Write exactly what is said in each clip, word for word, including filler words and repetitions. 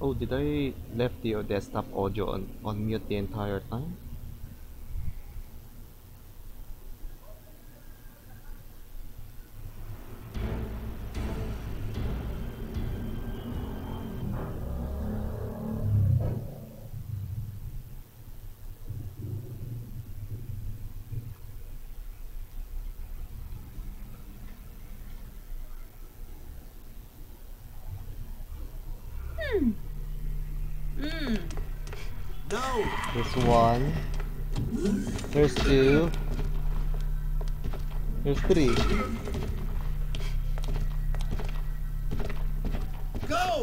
Oh, did I left the desktop audio on, on mute the entire time? Hmm. Hmm. No. There's one. There's two. There's three. Go.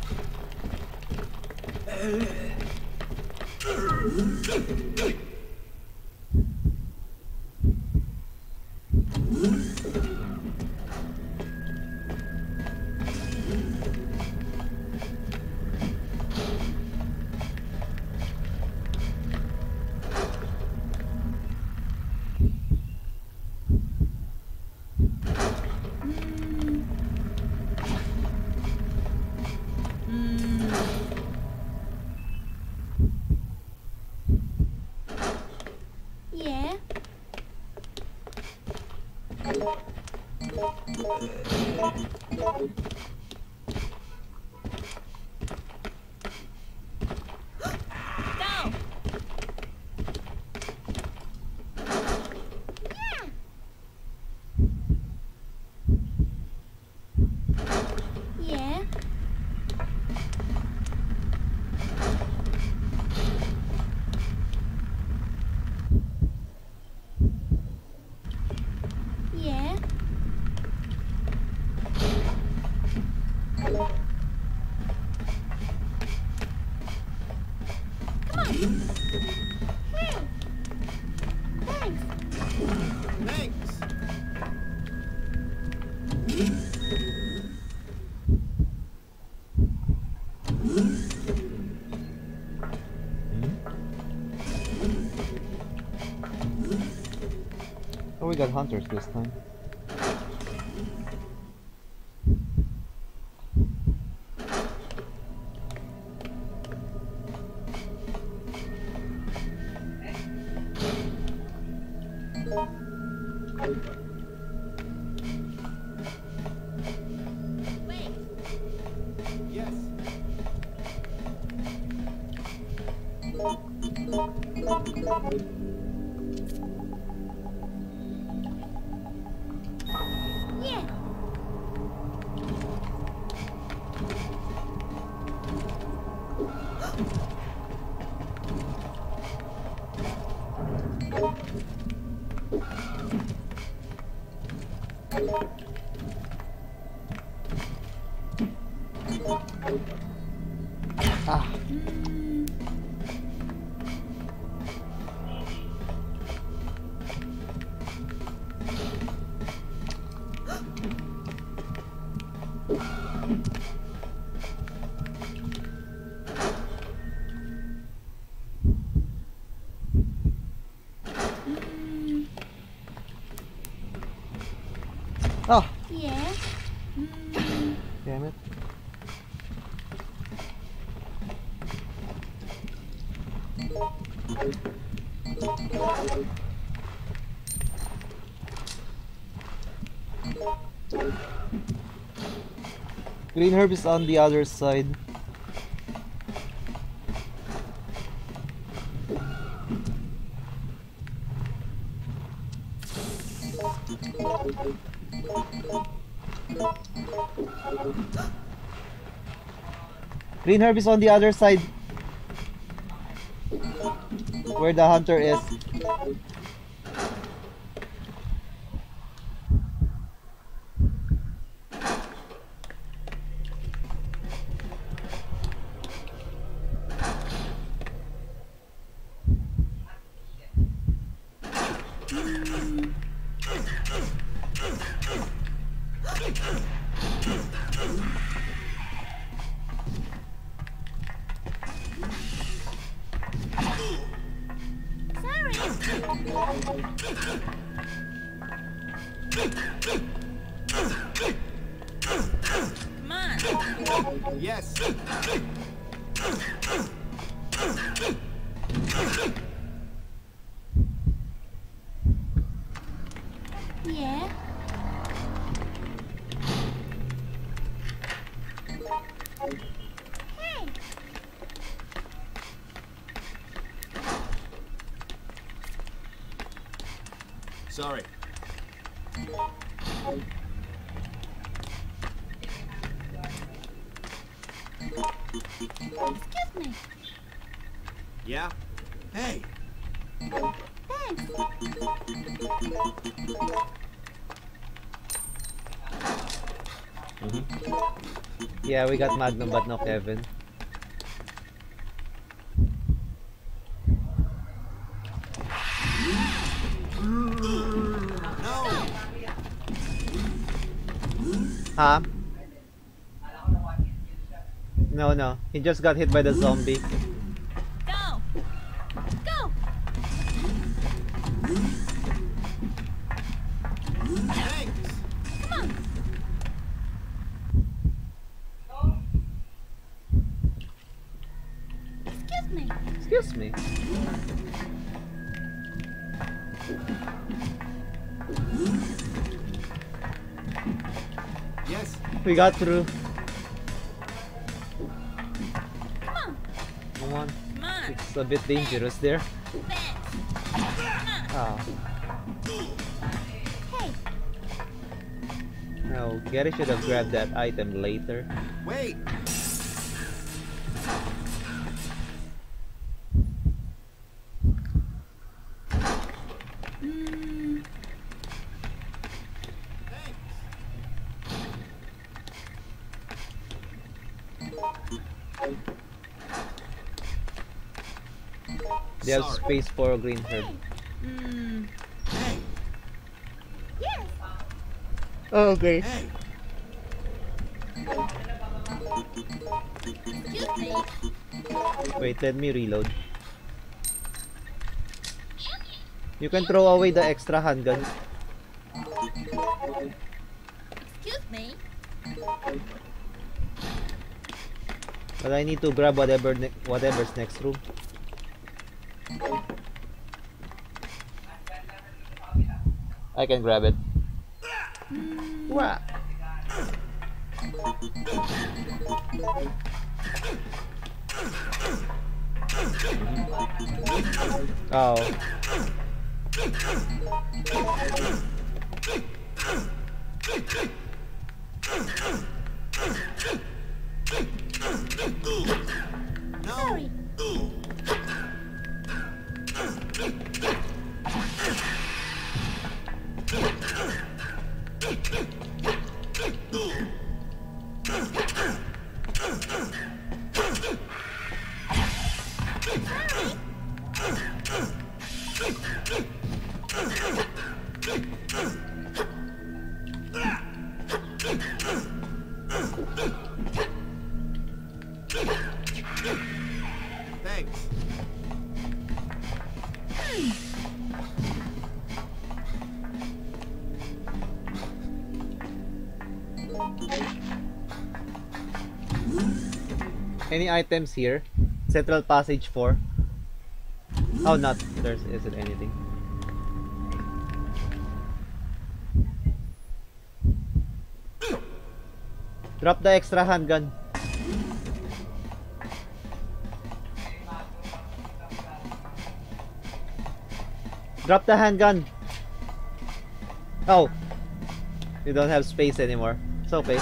Yeah. Go. Yeah. Yeah. Come on. Here. Thanks. Thanks. Oh, we got hunters this time. Wait. Yes. Yeah. Ah! Hmm. Hmm. Ah! Yeah. Hmm. Damn it. Green herb is on the other side. Green herb is on the other side. Where the hunter is. Sorry. Come on. Yes. Yeah. Hey. Sorry. Excuse me. Yeah? Hey! Thanks. Yeah, we got Magnum, but no Kevin. No! Huh? No, no. He just got hit by the zombie. Go. Go. Thanks! Come on. Excuse me. Excuse me. Yes? We got through. Come on. Come on. Come on. It's a bit dangerous there. Thanks. Come on. Ah. Hey. No, Gary should have grabbed that item later. Wait! Mm, Thanks! They have Sorry. space for a green herb. hey. Mm, Hey! yes. Okay. Hey! Excuse me. Wait, let me reload. You can throw away the extra handgun. Excuse me. But I need to grab whatever ne whatever's next room. I can grab it. Wah. Oh. No! Sorry. Thanks! Any items here? Central Passage four. Oh, not. There isn't anything. Drop the extra handgun. Drop the handgun. Oh. You don't have space anymore. It's okay.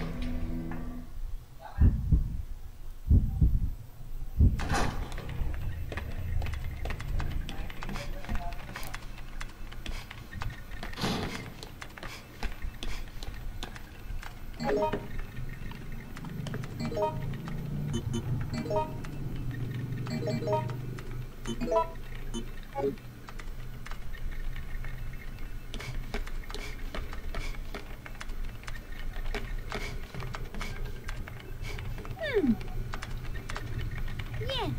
Hmm. Yeah.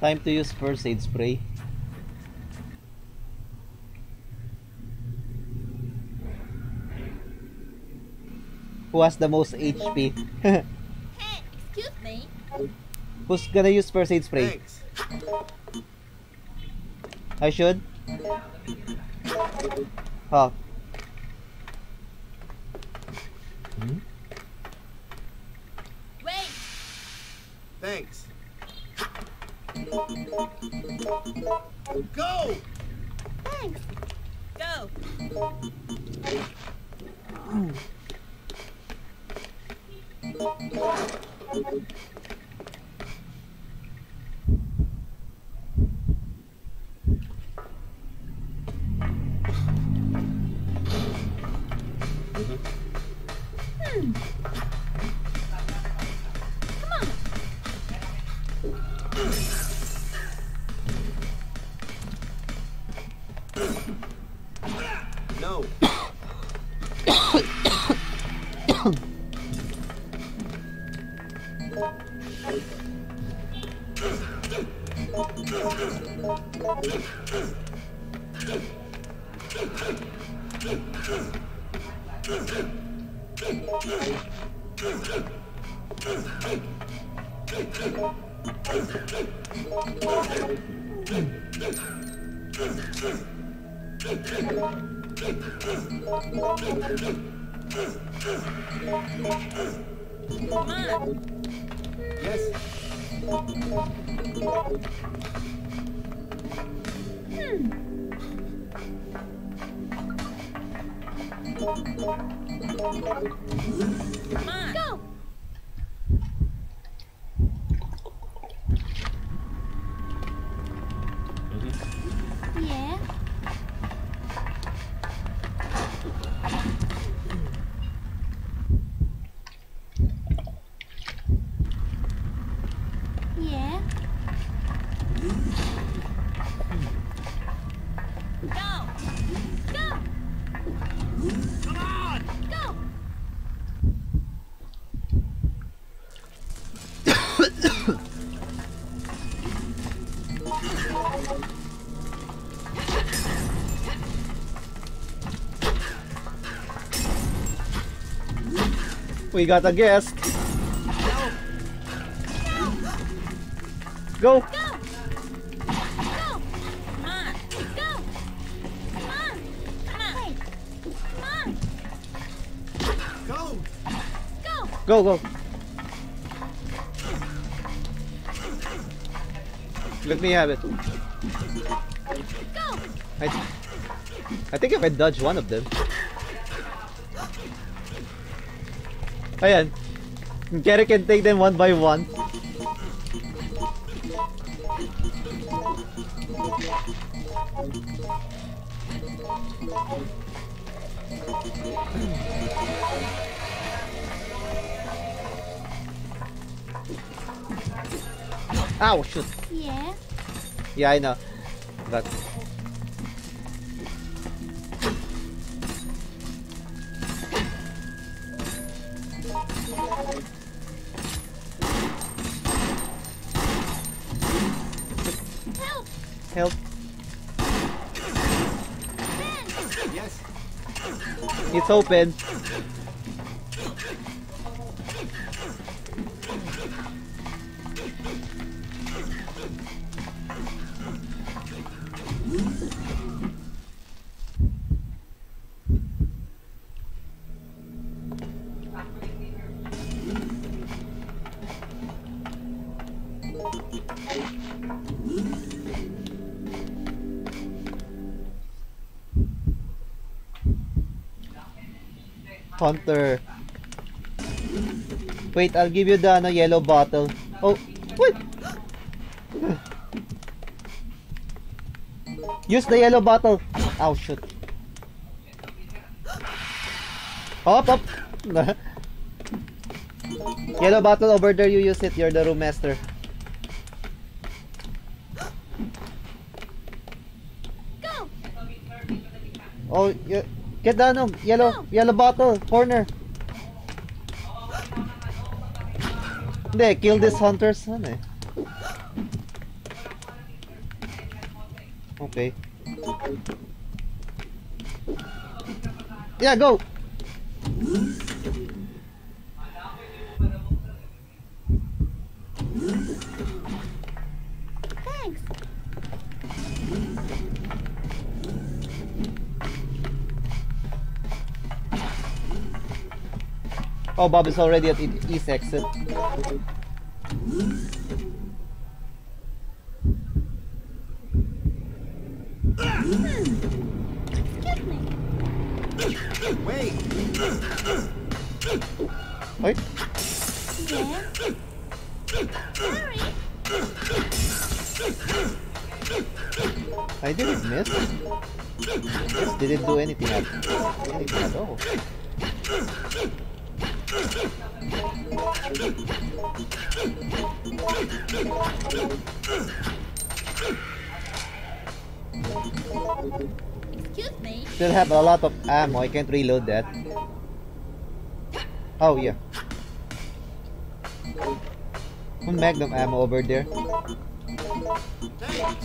Time to use first aid spray. Who has the most H P? Hey, excuse me. Who's gonna use first aid spray? Thanks. I should? Oh. Hmm? Wait. Thanks. Go! Thanks. Go. Hmm. Come on. No. Come on. Yes. Hmm. Come on. Go. Yeah. Yeah. Go. Go. Come on! Go. We got a guest. Go. Go. Go. Come on. Go. Come on. Come on. Wait. Come on. Go! Go. Go, go. Let me have it. Go. I, I think if I dodge one of them. Ayan. Gary can take them one by one. Ow, shoot. Yeah. Yeah, I know. But Help. help. Ben. Yes. It's open. Hunter. Wait, I'll give you the ano, yellow bottle. Oh, wait. Use the yellow bottle. Oh, shoot. Up, up. Yellow bottle over there, you use it. You're the room master. Go. Oh, you, get the ano, yellow, yellow bottle, corner. Hindi, kill this hunter's son eh. Okay. Yeah, go! Thanks. Oh, Bob is already at e- East exit. Excuse me. Wait. Wait. Yes. Hurry. I didn't miss. Just didn't do anything at anything at all. Excuse me. Still have a lot of ammo. I can't reload that. Oh yeah. One magnum ammo over there. Thanks.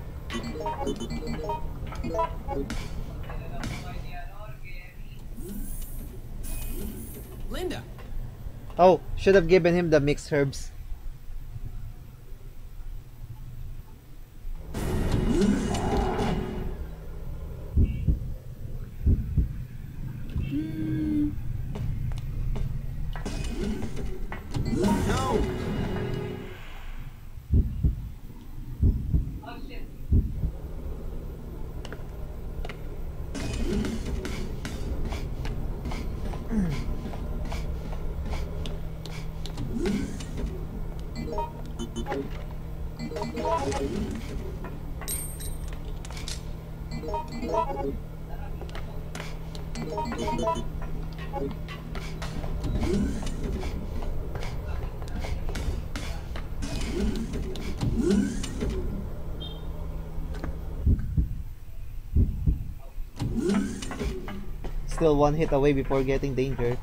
Linda. Oh, should have given him the mixed herbs. No. Still one hit away before getting danger.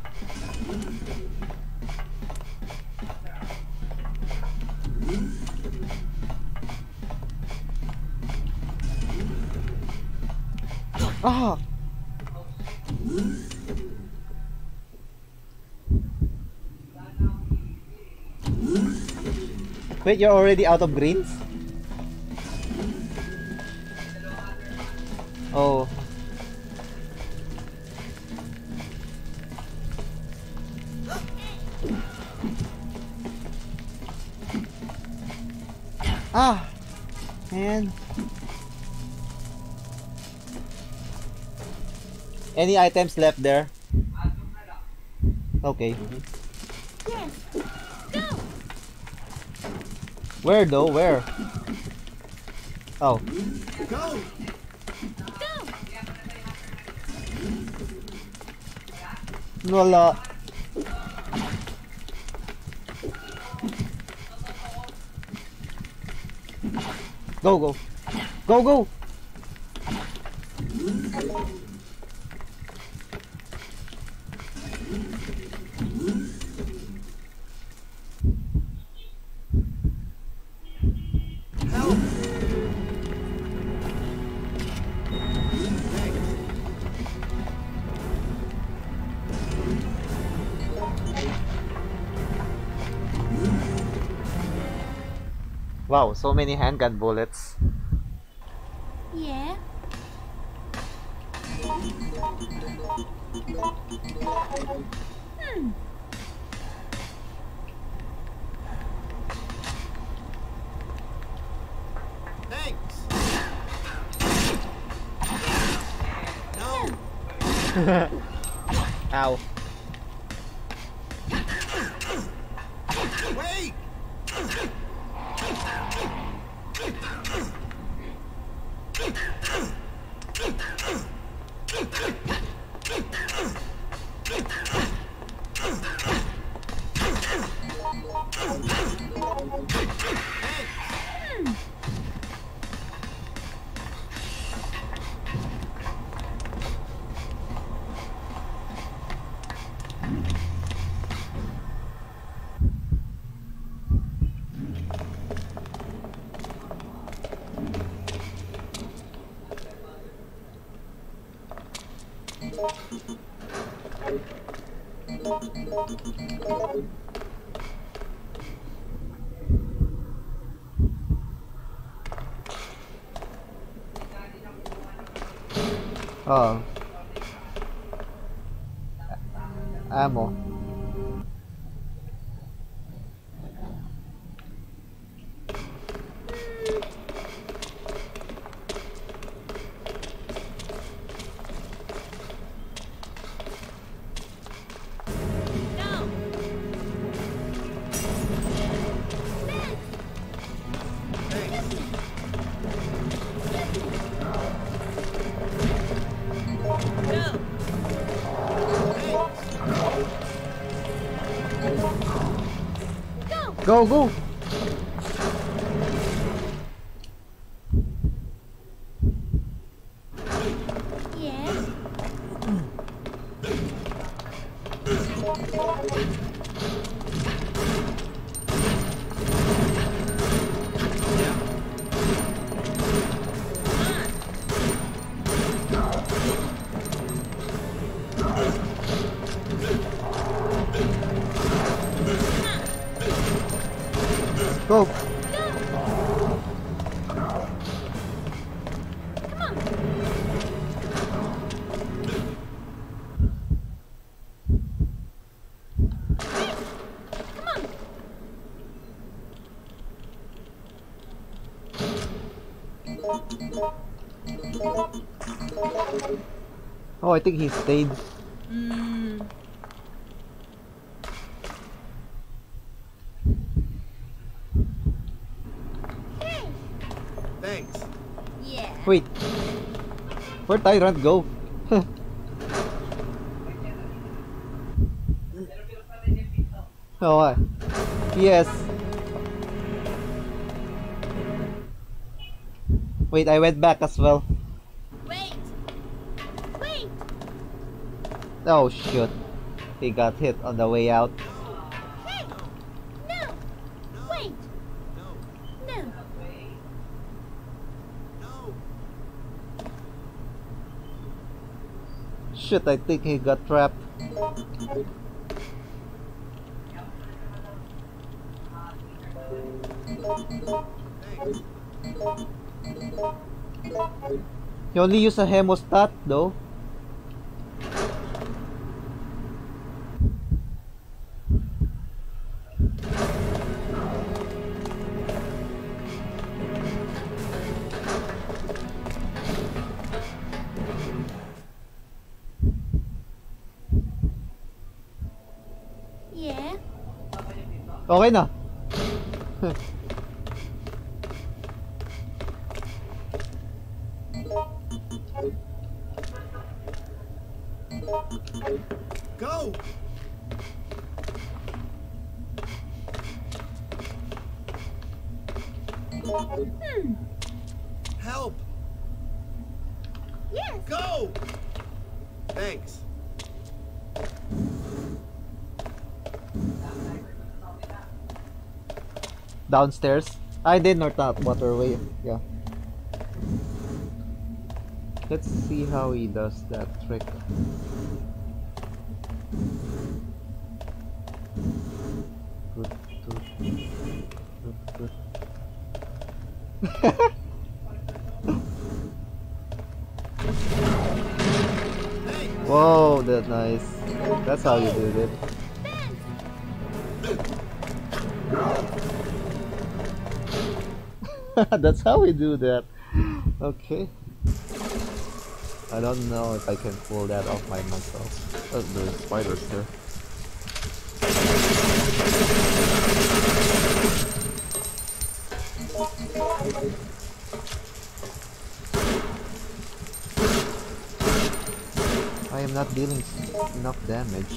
Ah! Wait, you're already out of greens? Oh. Ah! Man. Any items left there? Okay. Yes. Go. Where though? Where? Oh. Go. Go. Wala. Go, go. Go, go! Help. Thanks. Wow, so many handgun bullets. Yeah. Hmm. Thanks. No. Ow. Wait. Oh. Ammo. Go. Thanks. Go. Go. Go, go! Yes. Go! Oh, I think he stayed. Mm. Hey. Thanks. Yeah. Wait. Where'd Tyrant go? Oh, uh, yes. Wait, I went back as well. Wait. Wait. Oh, shoot. He got hit on the way out. Hey. No. Wait. No. No. No. Shit, I think he got trapped. Thanks. He only used a hemostat though. Yeah. Okay na. Go. Hmm. Help. Yes. Go. Thanks. Downstairs. I did North Waterway. Yeah. Let's see how he does that trick. Good, good, good, good. Thanks. Whoa, that's nice. That's how you did it. That's how we do that. Okay. I don't know if I can pull that off by myself. Oh, there's spiders there. I am not dealing enough damage.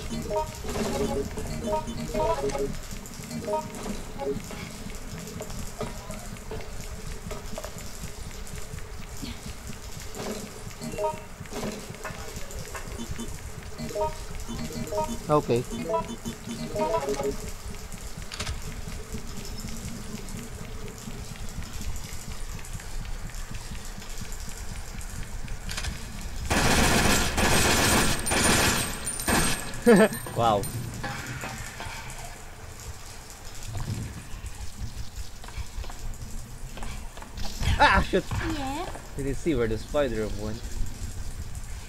Okay. Wow. Ah, shit. Yeah. Did you see where the spider went?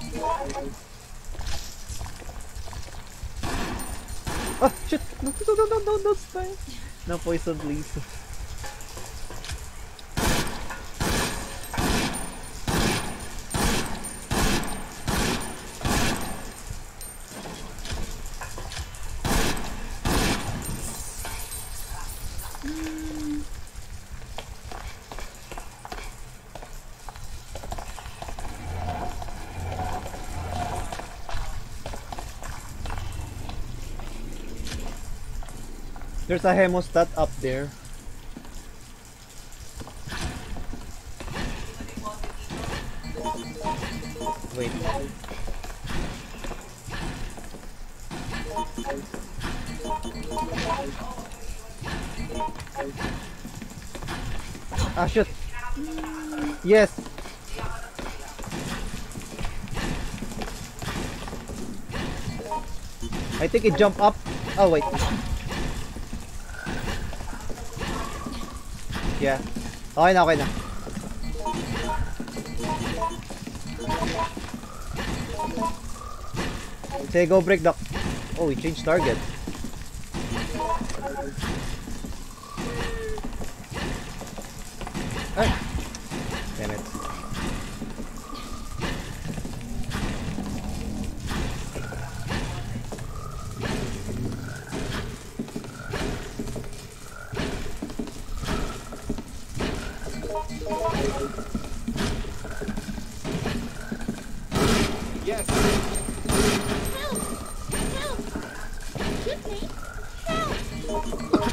Oh shit! No, no, no, no, no, no, spy. No poison, please. There's a hemostat up there. Wait. Ah, shit. Yes. I think it jumped up. Oh, wait. Yeah. Okay na, okay na. Say go break the... Oh, we changed target. Ay. Damn it. Yes. Help! Help! Excuse me? Help!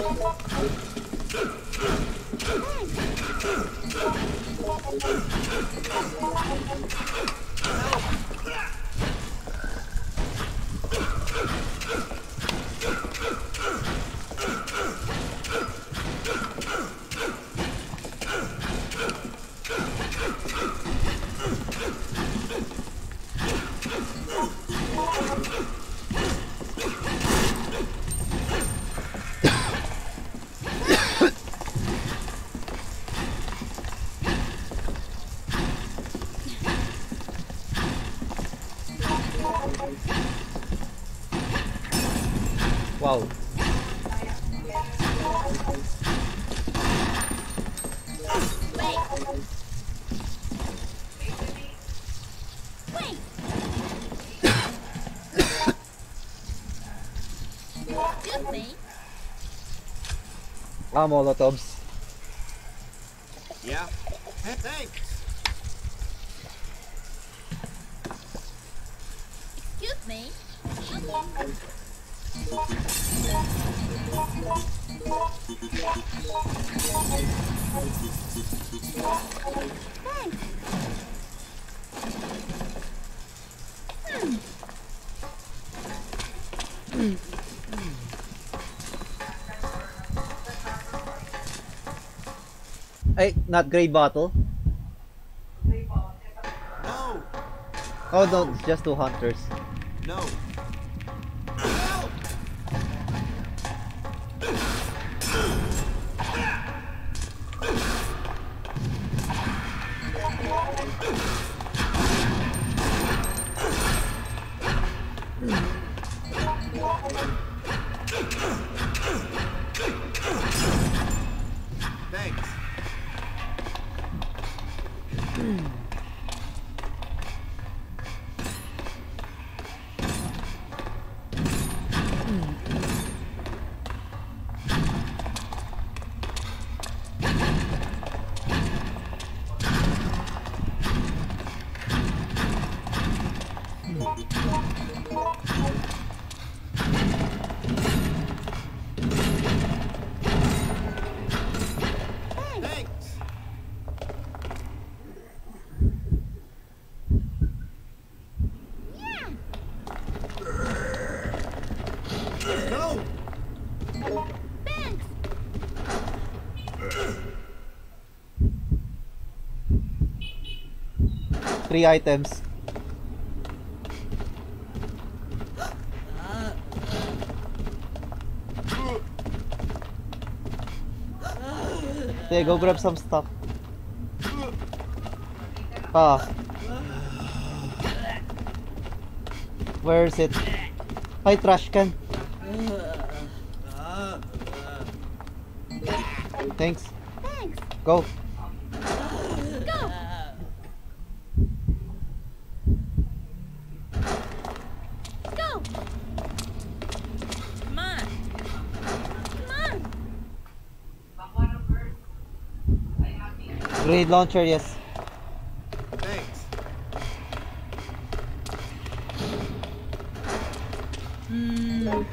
Wow. Wait! Excuse me? Ah, molotovs. Yeah. Hey, thanks. Excuse me? Thanks. Hmm. Ay, not grey bottle. No. Oh no, it's just two hunters. No. Help! Thanks. Thanks. Yeah! Go. Thanks! Three items. Okay, go grab some stuff. Ah. Where is it? Hi, trash can. Thanks. Thanks. Go. Go. Go. Come on. Come on. Grenade launcher, yes. Thanks. Hmm.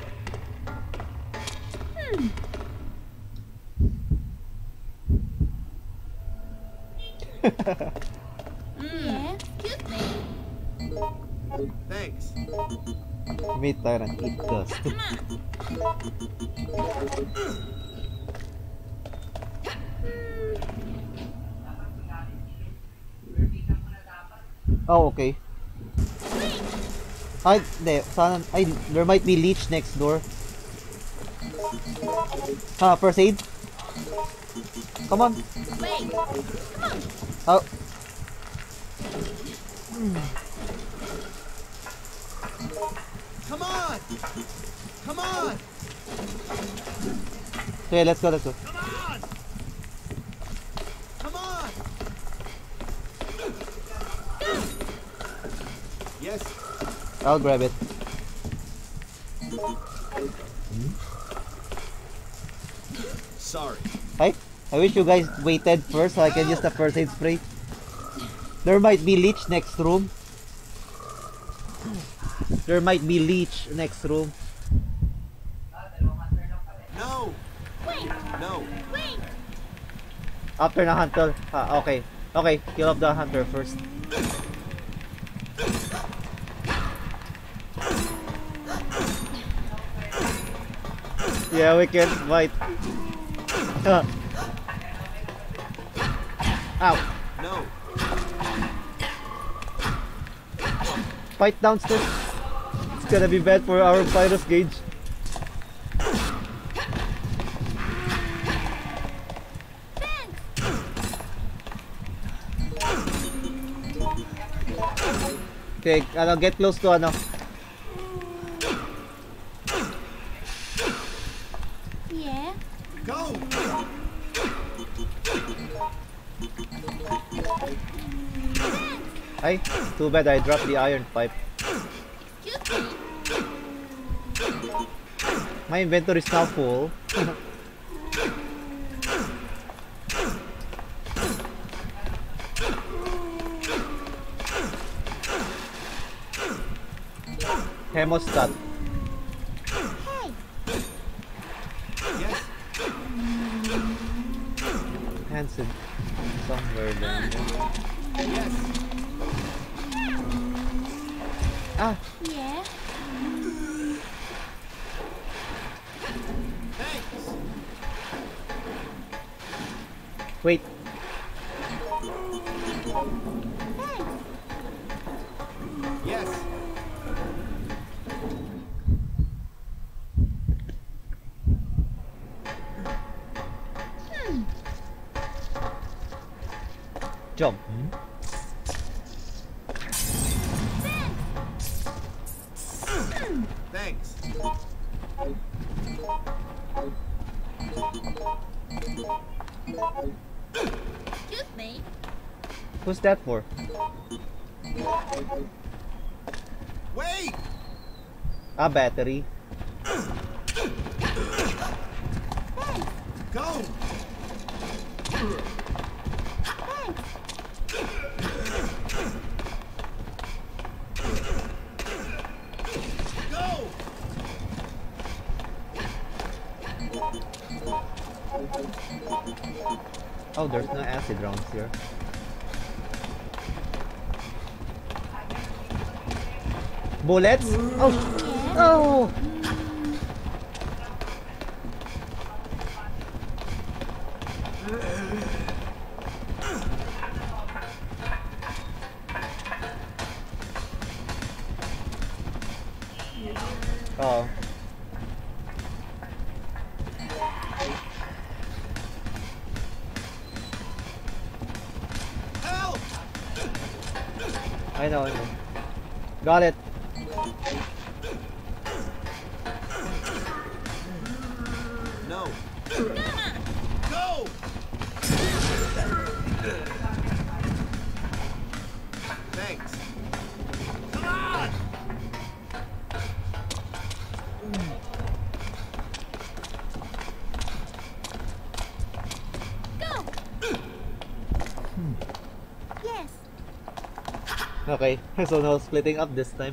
Yeah. Excuse me. Thanks. Meat tyrant, eat dust. Come on. Oh, okay. Ay, hindi. Sana, ay, there might be leech next door. Ha, first aid? Come on. Wait. Come on. Oh. Come on! Come on! Okay, let's go, let's go. Come on! Come on! Yes. I'll grab it. Sorry. Hi. I wish you guys waited first so I can use the first aid spray. There might be leech next room. There might be leech next room. No! Wait. No. Wait. After na hunter. Ah, okay. Okay, kill off the hunter first. Yeah, we can fight. Ah. Ow. No. Fight downstairs. It's gonna be bad for our virus gauge. Okay, ano, get close to ano. Yeah. Go! Ay, too bad I dropped the iron pipe. Excuse me. My inventory is now full. Hemostat. Hey. Yes. Hansen. Somewhere down there. Yes. Ah, Yeah. Thanks. wait. Thanks. Yes. Hmm. Jump. Thanks. Excuse me. Who's that for? Wait! Ah, battery. Go! Go! Oh, there's no acid rounds here. Bullets? Oh! Oh! Oh. Help! I know, I know. Got it. No. Come on. Go! Thanks. Come on! Go. Yes. Okay, so no splitting up this time.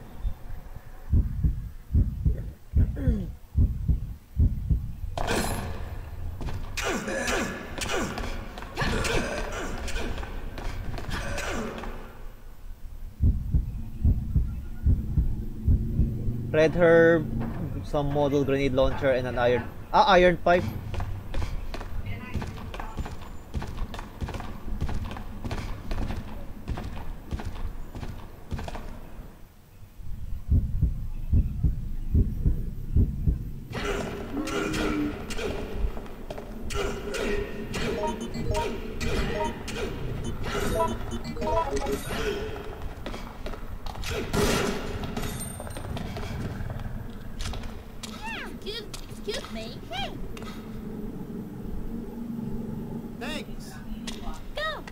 Red herb, some model grenade launcher, and an iron ah iron pipe. Excuse, excuse me. Hey. Thanks. Go.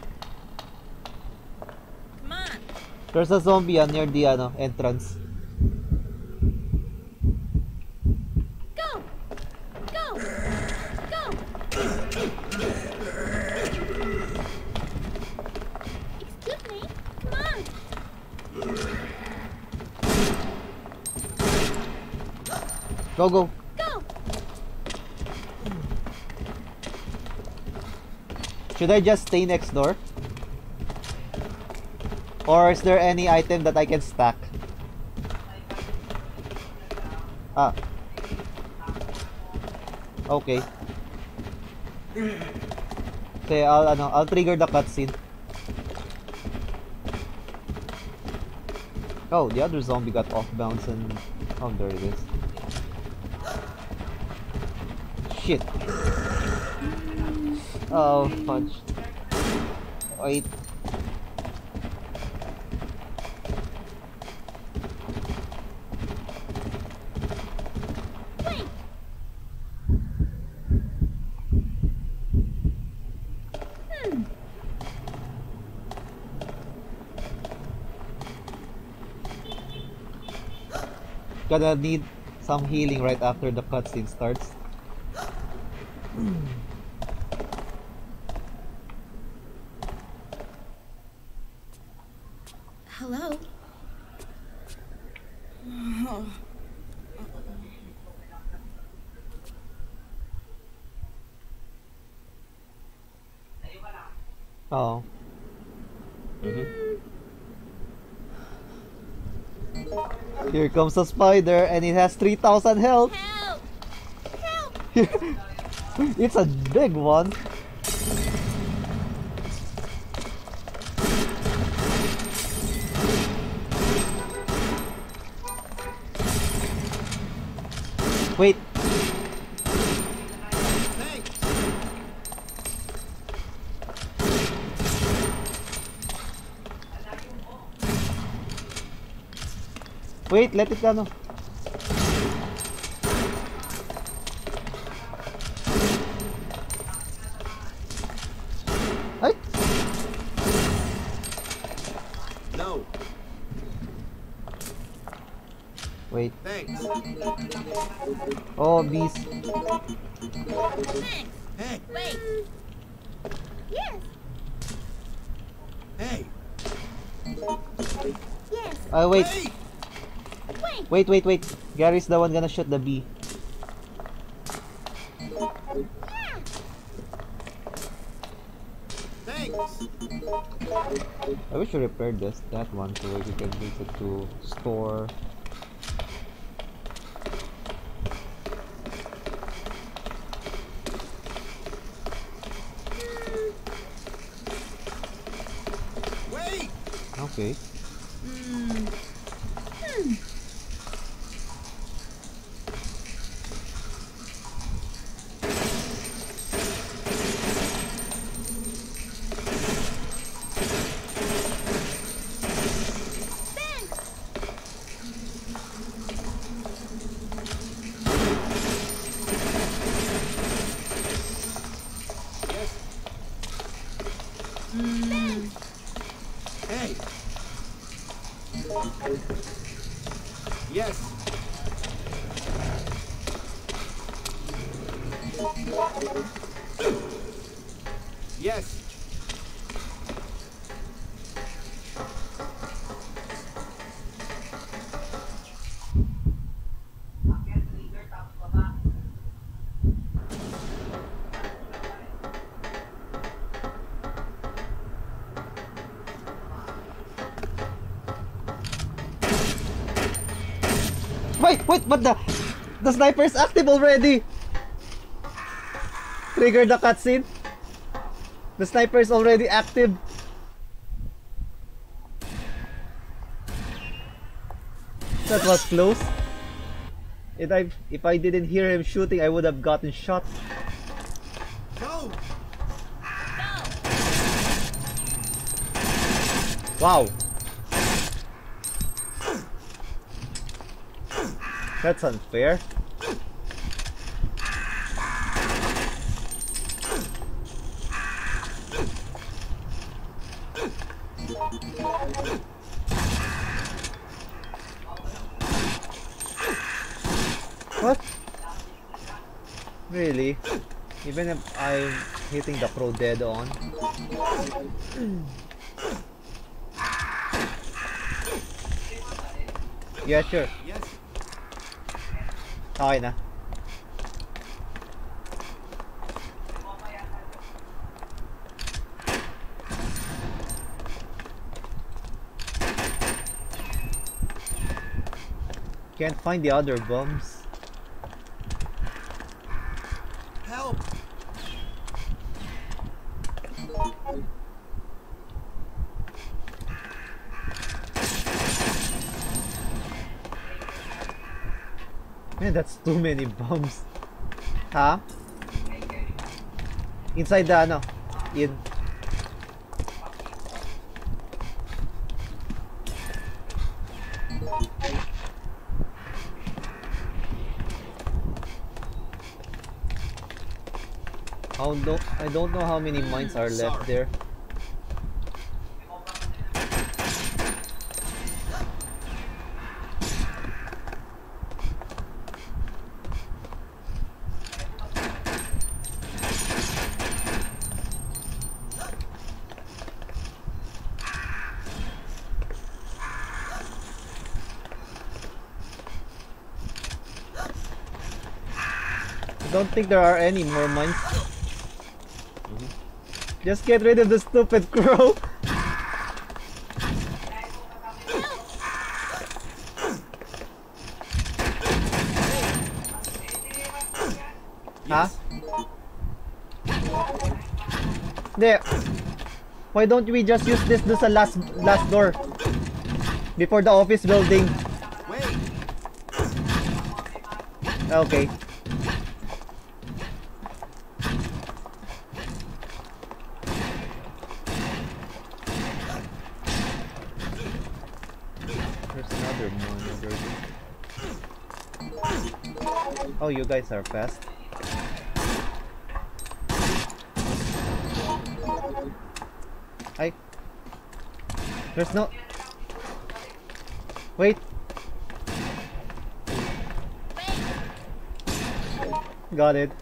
Come on. There's a zombie ah, near the ano, entrance. Go. Go. Go. Excuse me. Come on. Go, go. Go. Should I just stay next door? Or is there any item that I can stack? Ah. Okay. Okay, I'll ano, I'll trigger the cutscene. Oh, the other zombie got off bounce and oh, there it is. Shit. Oh, fudge. Wait. Wait. Hmm. Gonna need some healing right after the cutscene starts. Hello. Oh. Here comes a spider and it has three thousand health. Help. Help. It's a big one. Wait. Thanks. Wait, let it ano. Ay! No. Wait. Thanks. Oh, bees. Thanks. Hey. Wait. Yes. Hey. Yes. Uh, wait. Wait. Wait. Wait, wait, wait. Gary's the one gonna shoot the bee. Yeah. Thanks. I wish you repaired this, that one, so we can use it to store. Wait. Okay. Hmm. Hmm. Thanks. Hey. Yes. Yes. Wait, wait, but the the sniper is active already. Trigger the cutscene. The sniper is already active. That was close. If I if I didn't hear him shooting, I would have gotten shot. Go. Wow. That's unfair. What? Really? Even if I'm hitting the crow dead on? Yeah, sure. Yes. Okay na. Can't find the other bombs. Help. Man, that's too many bombs. Huh? Inside the ano? In. How do I don't know how many mines are left there. I don't think there are any more mines. Just get rid of the stupid crow. Huh? There. Why don't we just use this as a last last door before the office building? Wait. Okay. There's another one over there. Oh, you guys are fast. Hi. There's no. Wait. Got it.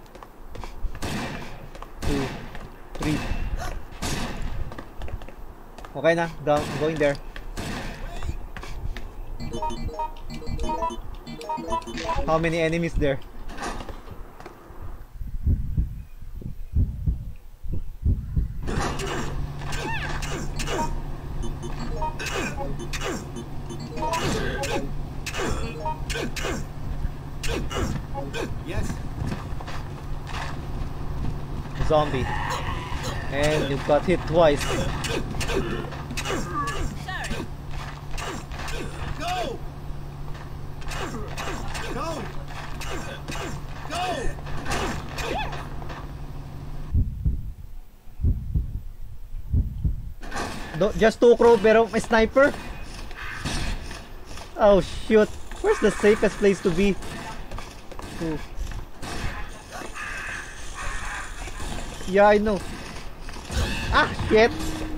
Two, three. Okay na, go, I'm going there. How many enemies there? Yes. Zombie. And you got hit twice. Sorry. Go. Go. Go. Do just two crow pero may sniper? Oh shoot. Where's the safest place to be? Ooh. Yeah, I know. Ah, shit.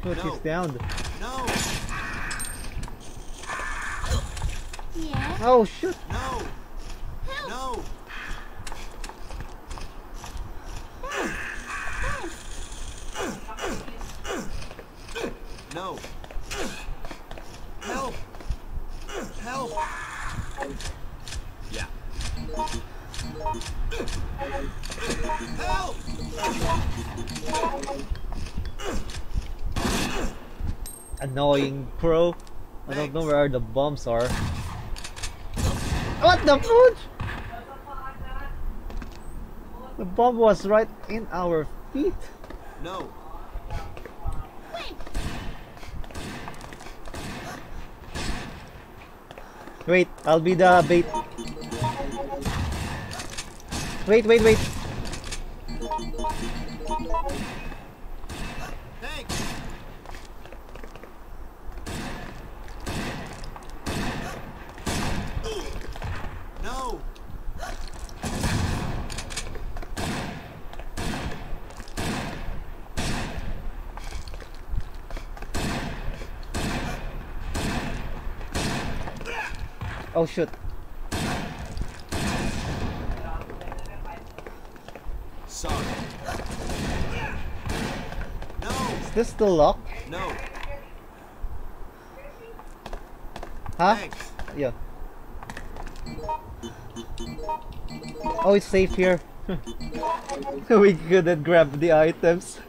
Oh, No. she's down. No. Yes. Oh, shoot. No. Help. No. No. Help. Help. Yeah. Help. Annoying crow. I don't know Thanks. where the bombs are. What the fudge? The bomb was right in our feet. No. Wait. Wait, I'll be the bait. Wait, wait, wait. Thanks. No. Oh shoot. Sorry. No. Is this still locked? No. Huh? Thanks. Yeah. Oh, it's safe here. We couldn't grab the items.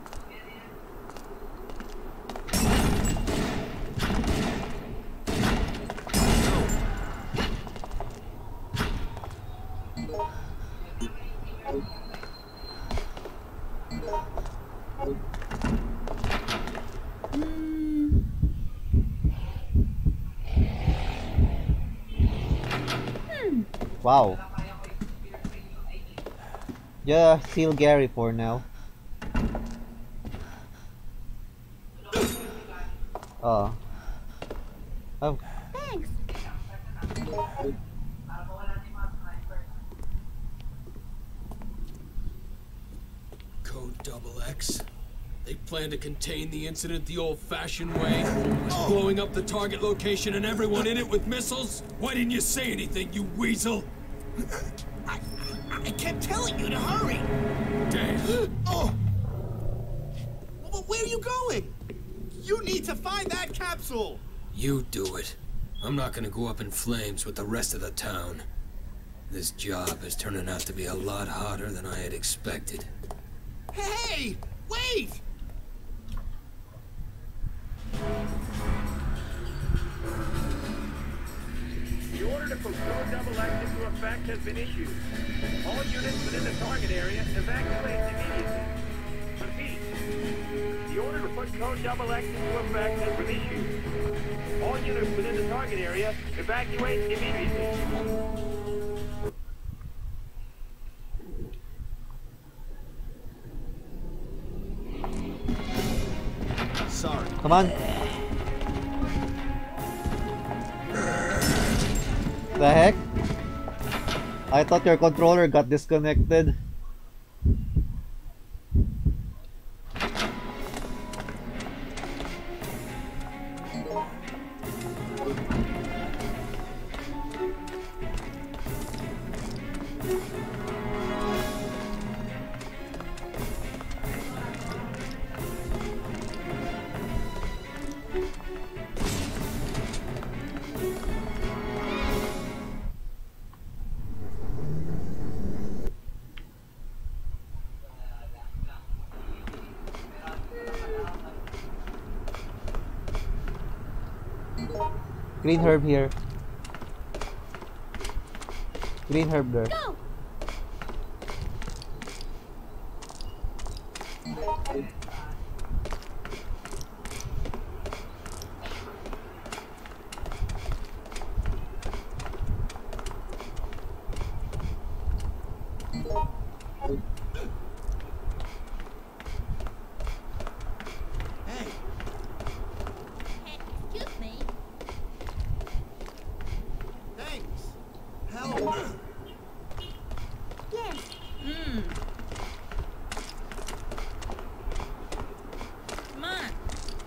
Wow. Yeah, seal Gary for now. Oh. Oh. Thanks. Code Double X. They plan to contain the incident the old-fashioned way, blowing up the target location and everyone in it with missiles. Why didn't you say anything, you weasel? I, I kept telling you to hurry. Damn. Oh. Well, where are you going? You need to find that capsule. You do it. I'm not gonna go up in flames with the rest of the town. This job is turning out to be a lot harder than I had expected. Hey, wait! The order to put Code Double X into effect has been issued. All units within the target area evacuate immediately. Repeat. The order to put Code Double X into effect has been issued. All units within the target area evacuate immediately. Sorry. Come on. The heck? I thought your controller got disconnected. Green herb here. Green herb there. Go. Hey, Excuse me. thanks. Help. Yes. Hmm. Come on.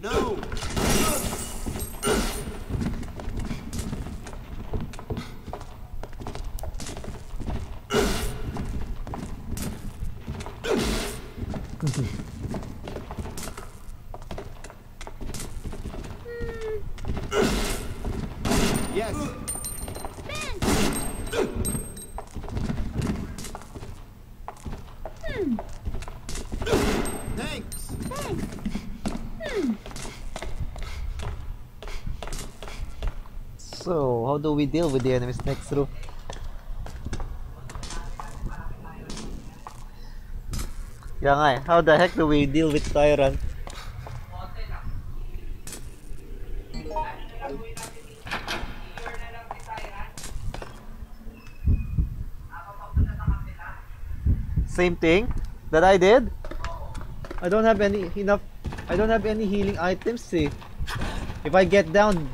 No! Yes. Hmm. Thanks. Thanks. Hmm. So, how do we deal with the enemies next room? Yeah nga eh, how the heck do we deal with Tyrant? Same thing that I did? I don't have any enough I don't have any healing items, see. If I get down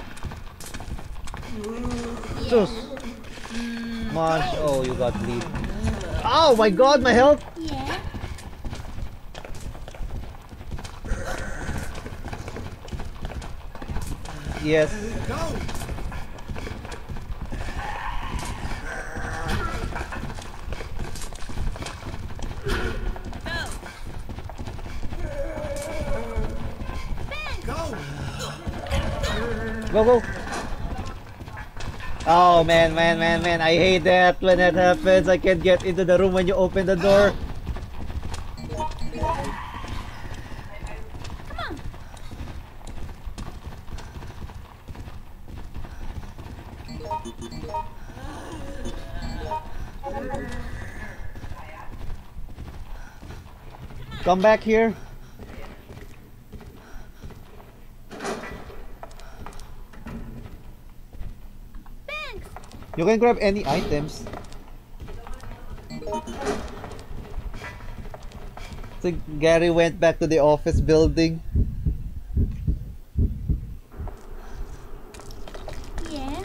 Sus Munch, oh you got bleed. Oh my god, my health! Yeah. Yes. Go! Go! Go, go! Oh man, man, man, man, I hate that when that happens. I can't get into the room when you open the door. Come back here. Thanks. You can grab any items. So Gary went back to the office building. Yeah.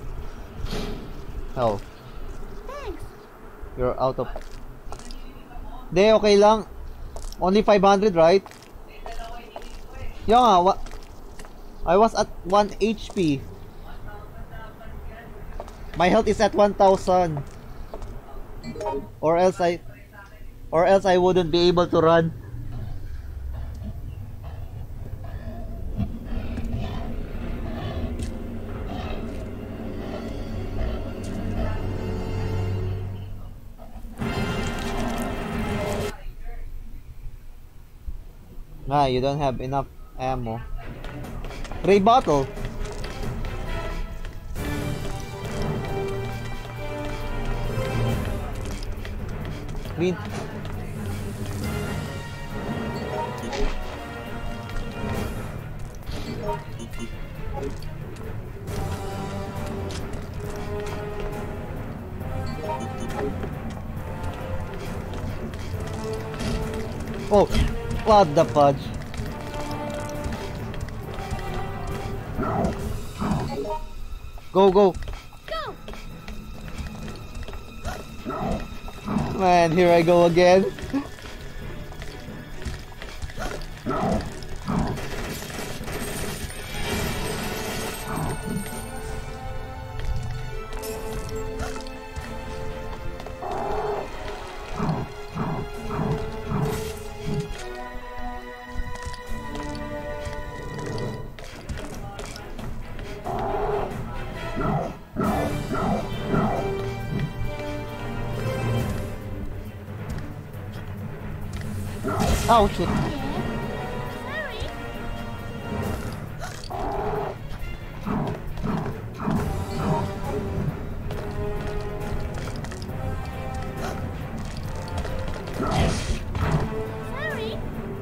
Oh, Thanks. you're out of... De, okay lang. Only five hundred, right? Yeah nga, wa I was at one H P. My health is at one thousand. Or else I... Or else I wouldn't be able to run. Ah, you don't have enough ammo. Ray bottle. Green. Oh, what the fudge? Go, go. Go. Man, here I go again. Oh shit. Yeah. Sorry. Sorry.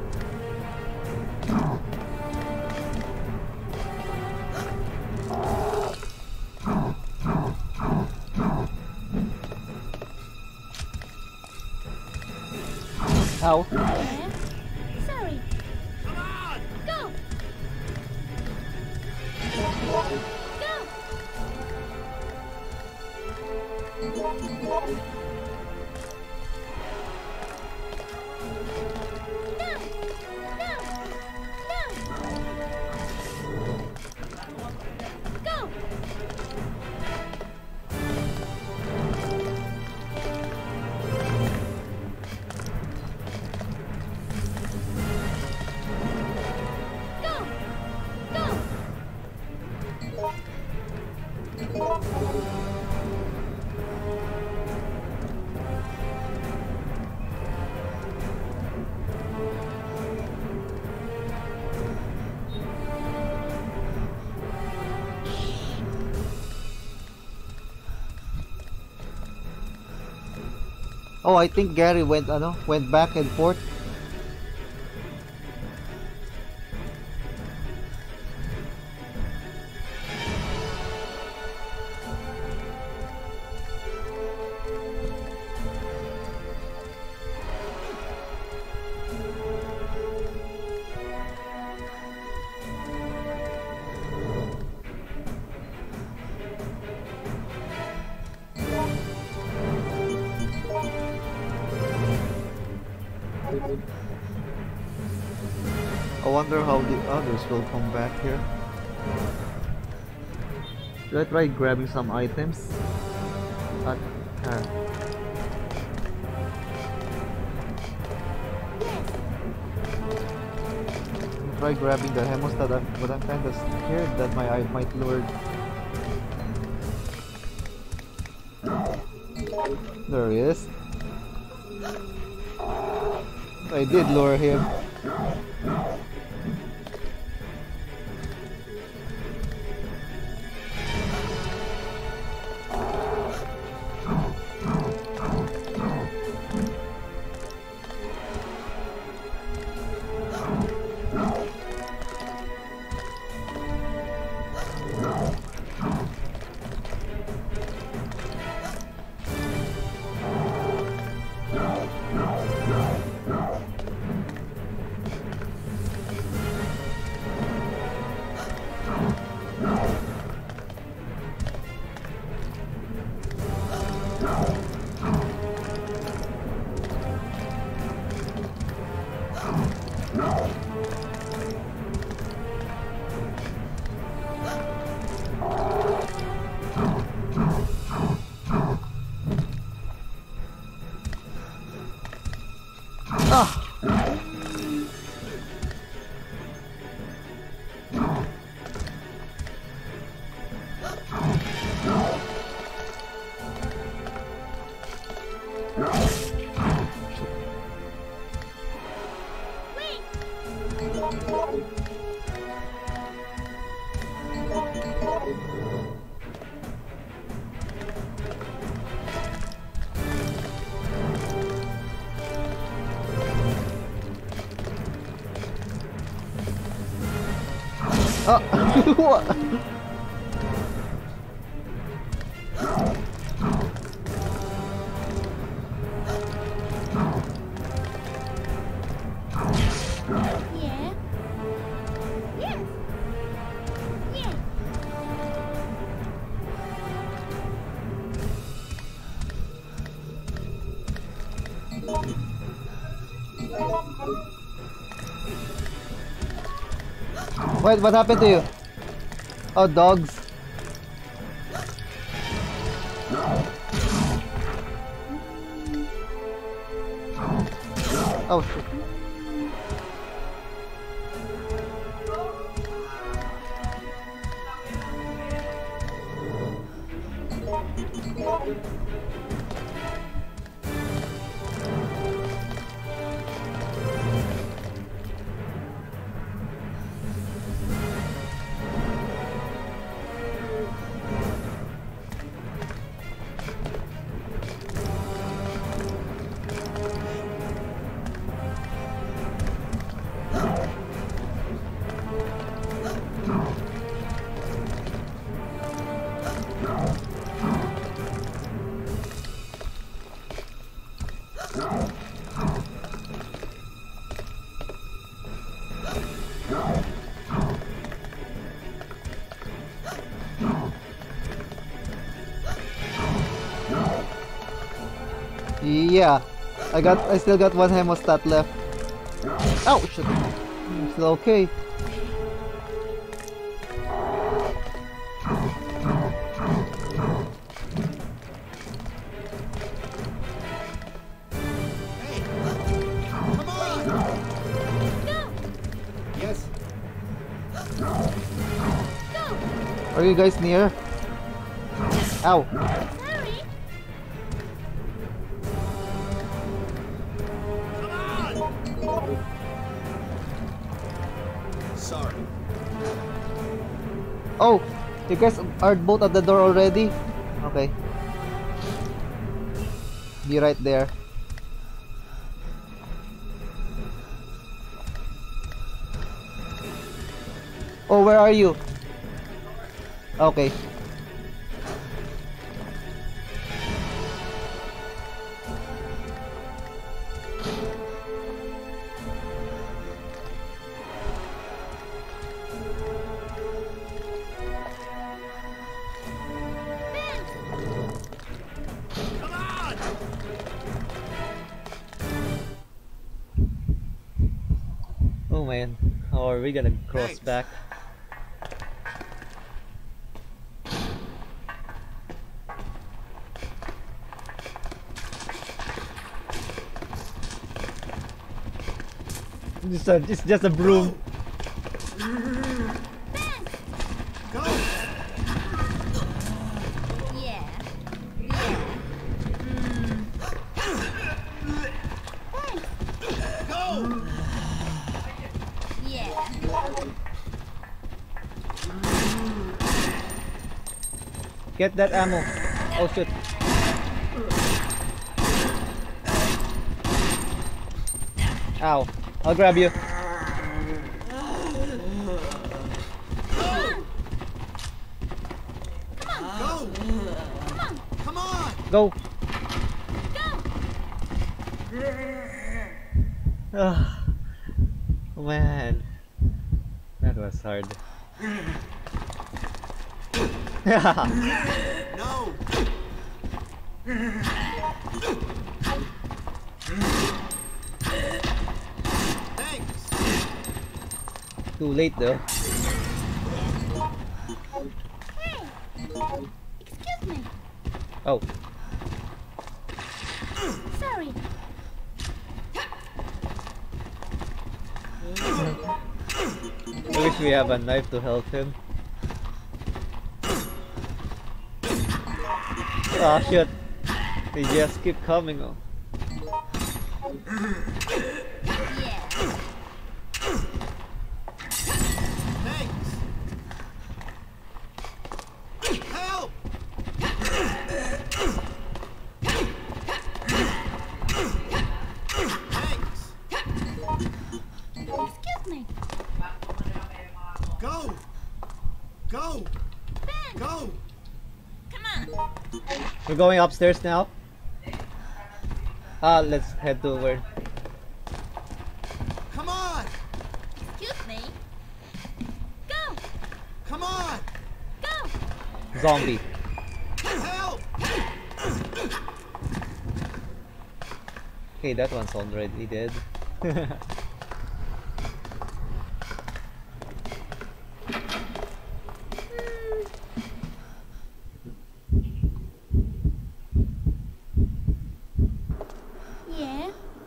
Ow. Yeah. Sorry. Come on! Go. Go. No. No. No. Oh, I think Gary went ano, went back and forth. I wonder how the others will come back here. Should I try grabbing some items? At, uh, try grabbing the hemostat, but I'm kinda scared that my eye might lure. There he is. I did lure him. Oh, what? Yeah. Yes. Yeah. Wait, what happened to you? Oh, dogs. Oh shit. Yeah, I got. I still got one hemostat left. Oh shit! I'm still okay. Come on! Go. Yes. Go. Are you guys near? Ow! Sorry. Sorry. Oh, you guys are both at the door already? Okay. Be right there. Oh, where are you? Okay. Come on! Oh man, how are we gonna cross Thanks. back? It's, a, it's just a broom. Go! Yeah. Yeah. Go! Yeah. Get that ammo. Oh shit. Ow. I'll grab you. Go! Come on! Go. Go. Ah, man. That was hard. No! Thanks! Too late though. Hey. Excuse me. Oh. Sorry. I wish we have a knife to help him. Ah shit. They just keep coming. Oh. Yeah. Thanks! Help! Thanks! Excuse me. Go! Go! Ben. Go! Come on. We're going upstairs now. Ah, let's head to where. Come on! Excuse me. Go. Come on! Go. Zombie. Help! Okay, that one's already dead. Yeah.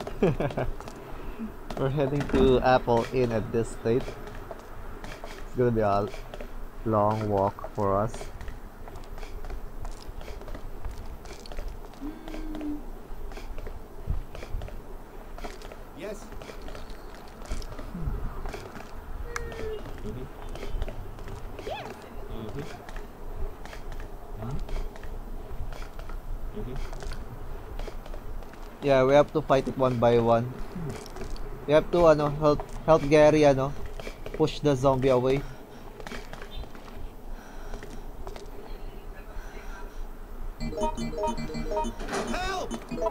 We're heading to Apple Inn at this state. It's gonna be a long walk for us. Yes? Yeah, we have to fight it one by one. We have to ano, help help Gary ano, push the zombie away. Help!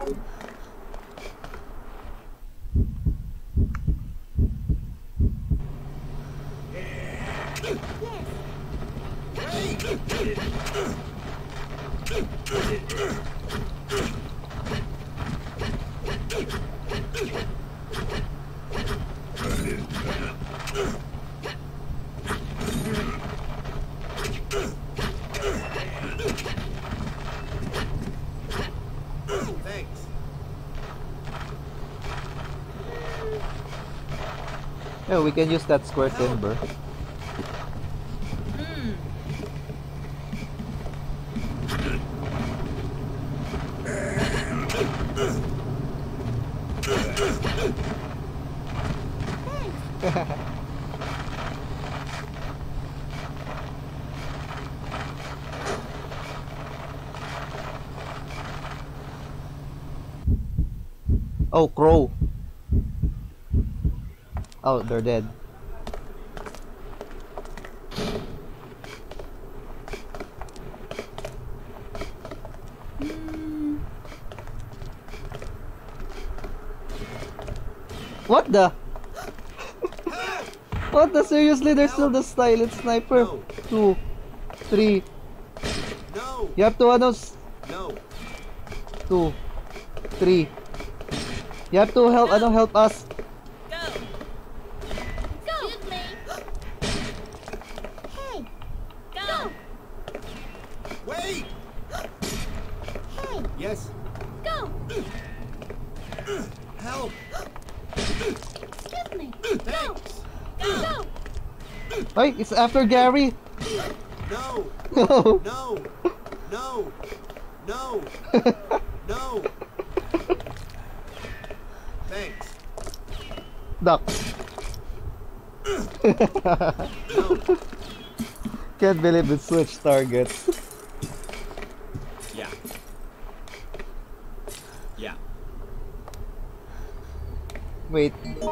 Thanks. Yeah, we can use that square timber. Oh, crow. Oh, they're dead. What the? What the? Seriously, there's still the silent sniper. No. Two, three. No. You have to ano? s- No. Two, three. You have to help. Ano? Help us. Go. Go. Excuse me. Hey. Go. Wait. Hey. Yes. Go. Help. Excuse me. Thanks. Go. Go. Ay, it's after Gary. No. No. No. No. No. No. Thanks. Duck. No. Can't believe it switched targets. Yeah. Yeah. Wait.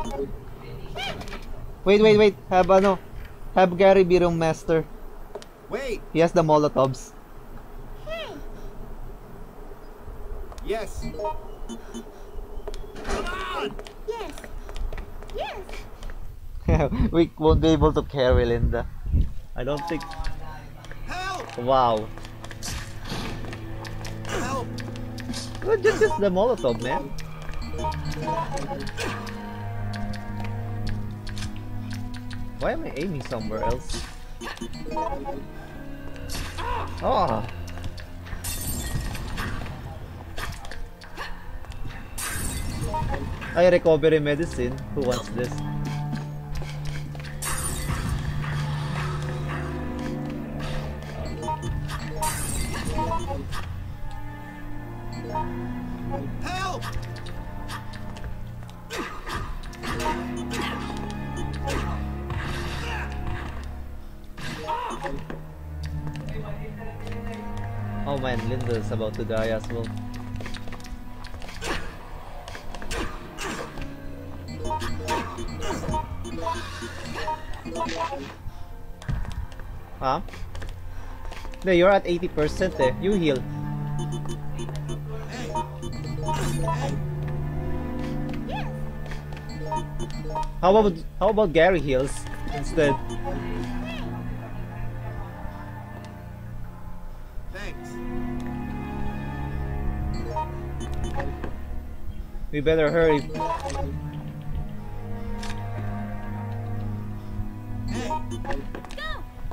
Wait, wait, wait. Have ano? Have Gary be room master. Wait. He has the Molotovs. Hey. Yes. Come on. Yes. Yes. We won't be able to carry Linda. I don't think. Help. Wow. Help. Well, just use the Molotov, man. Why am I aiming somewhere else? Ah. I recovery medicine. Who wants this? Help. Oh man, Linda's about to die as well. Huh? No, you're at eighty percent eh. You heal. Hey. Hey. Yes. How about how about Gary heals instead? Thanks. We better hurry. Hey. Go.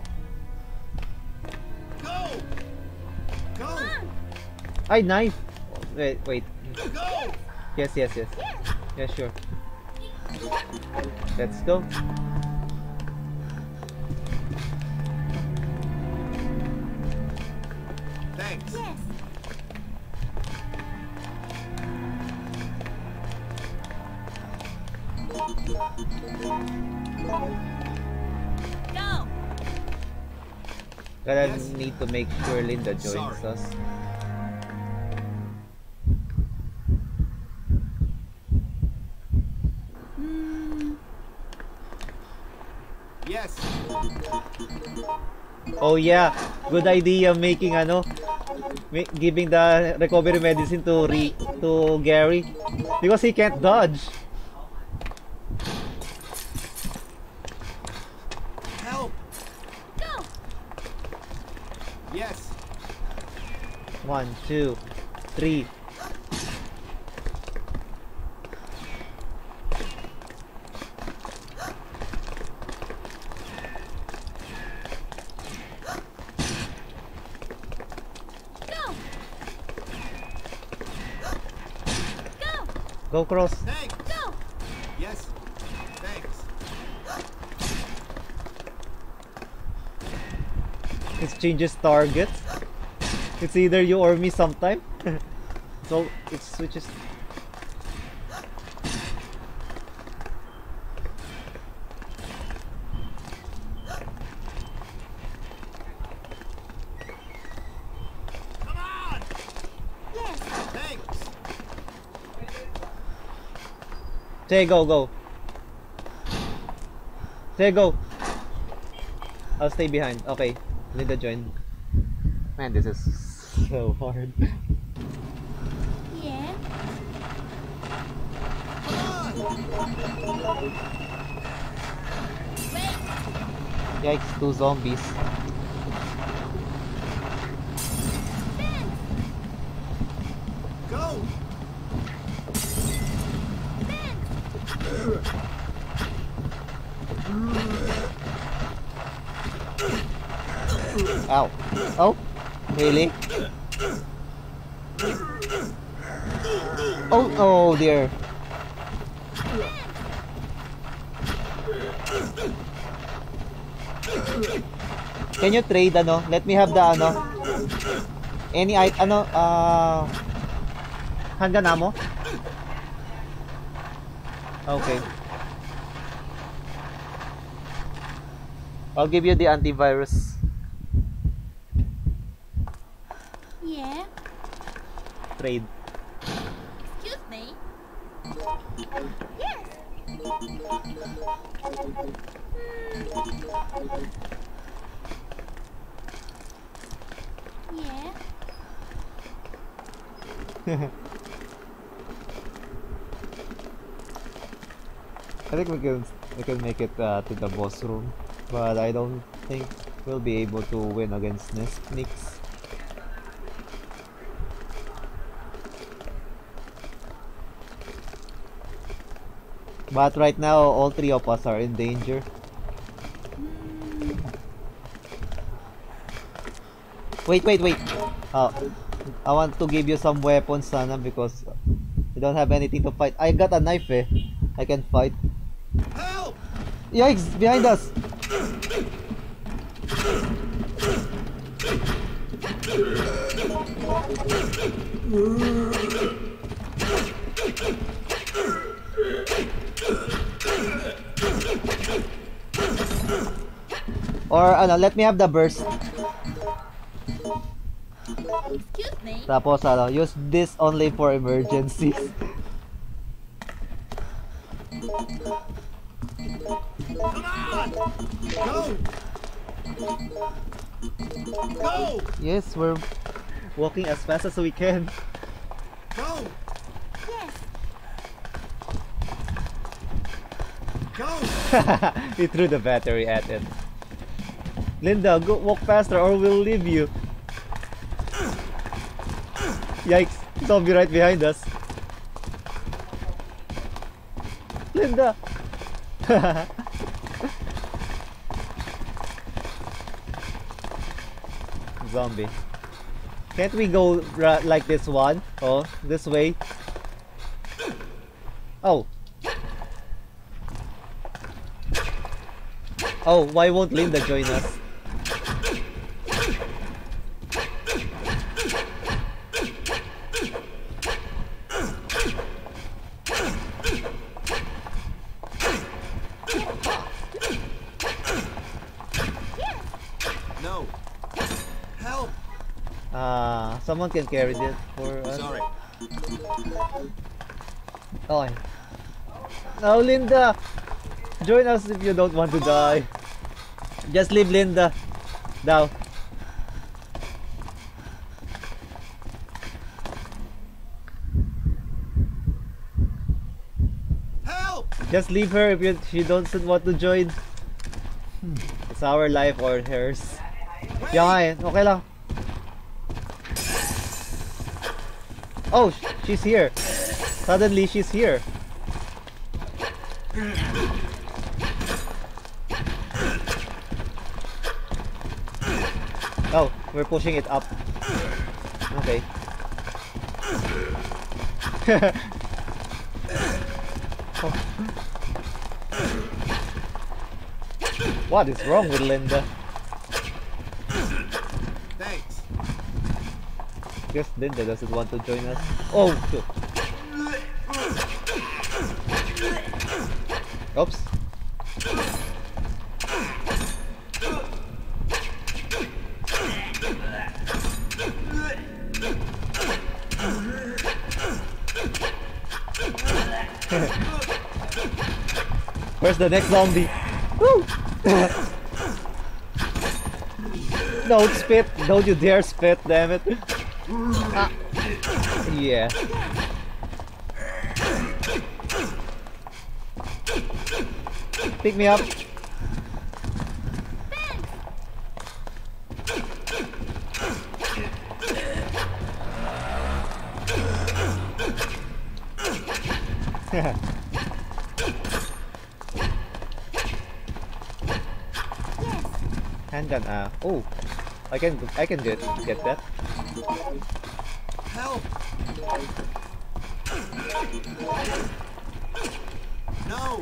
Go. Go. Come on. I knife. Wait, wait. Go. Yes, yes, yes. Yes. Yeah, sure. Let's go. Thanks. Yes. Go. Gotta Yes. need to make sure Linda joins Sorry. us. Yes. Oh yeah, good idea making ano, ma giving the recovery medicine to re to Gary because he can't dodge. Help. Go. Yes. One, two, three. Go. Go. Go cross. Thanks. Go. Yes. Thanks. It changes targets. It's either you or me sometime. So it switches. Come on. Yes. Thanks. Say go, go. Say go. I'll stay behind. Okay, Linda join. Man, this is so hard. Yeah. Come on. Yikes, two zombies. Go! Ow. Oh, really? Oh, oh dear. Can you trade ano? Let me have the ano? Any i ano uh handgun ammo? Okay. I'll give you the antivirus. Yeah. Trade. Excuse me. Yes. Yeah. I think we can we can make it uh, to the boss room, but I don't think we'll be able to win against Nix. Nix. But right now, all three of us are in danger. Wait, wait, wait. Uh, I want to give you some weapons, Sana, because you don't have anything to fight. I got a knife, eh. I can fight. Help! Yikes! Behind us! Or ano, let me have the burst. Excuse me. Tapos ano, use this only for emergencies. Come on! Go! Go! Yes, we're walking as fast as we can. Go! Yes. Go! He threw the battery at it. Linda, go walk faster or we'll leave you. Yikes, zombie right behind us. Linda! Zombie. Can't we go ra like this one? Oh, this way. Oh. Oh, why won't Linda join us? No. Help! Ah, uh, someone can carry this for us. Sorry. Oh. No, Linda! Join us if you don't want to die. Just leave Linda. Now. Help! Just leave her if you, she doesn't want to join. It's our life or hers. Yan nga eh. Okay lang. Oh, she's here. Suddenly she's here. Oh, we're pushing it up. Okay. Oh. What is wrong with Linda? Thanks. Guess Linda doesn't want to join us. Oh, shoot. Oops. Where's the next zombie? Woo! Don't spit! Don't you dare spit, damn it! Ah. Yeah. Pick me up. Handgun. Ah, oh, I can I can get get that. Help! No!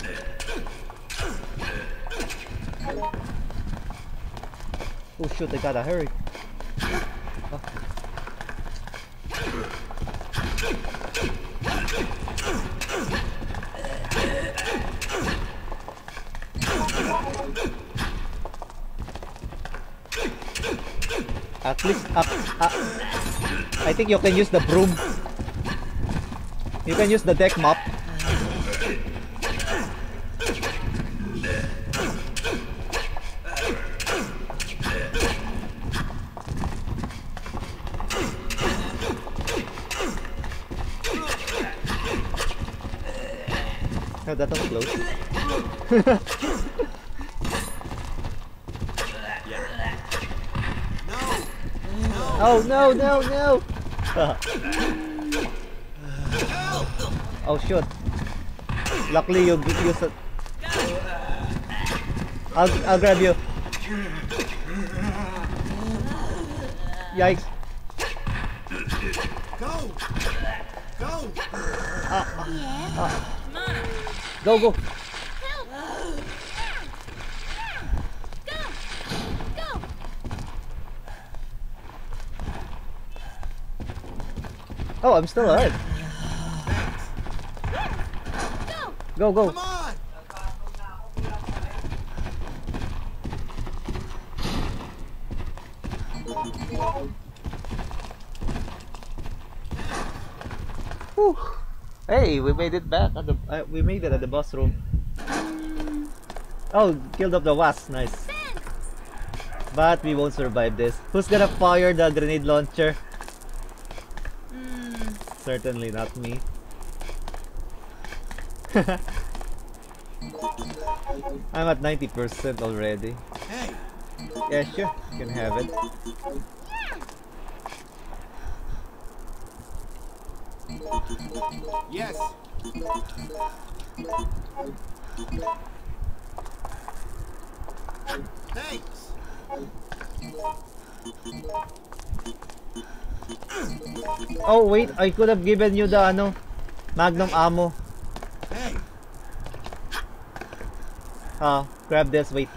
Oh shoot! I gotta hurry. Oh. At least up, up. I think you can use the broom. You can use the deck mop. Oh, that was close. Oh no no no! Oh shoot! Luckily you use it. I'll I'll grab you. Yikes! Go! Go! Ah, Yeah. ah. Come on. Go go! Help. Go. Go. Oh, I'm still alive. Go. Go go! Come on! Whew. Hey, we made it back at the. Uh, we made it at the boss room. Oh, killed off the wasp. Nice. But we won't survive this. Who's gonna fire the grenade launcher? Mm. Certainly not me. I'm at ninety percent already. Hey! Yeah, sure. You can have it. Yes! Thanks! Oh wait, I could have given you the ano, magnum ammo. Hey! Ah, grab this. Wait.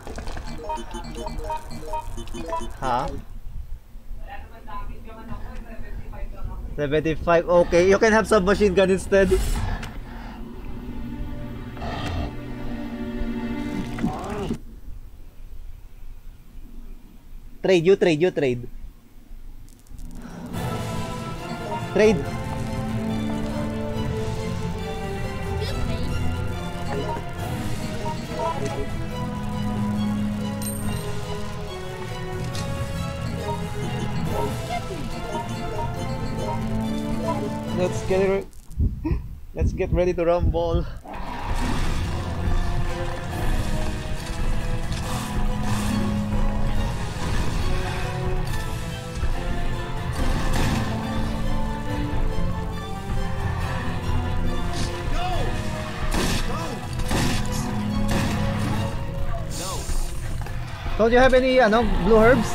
Huh? seventy-five. Okay, you can have some machine gun instead. Trade, you trade, you trade. Trade. Let's get it. Let's get ready to rumble. Don't you have any ano, blue herbs?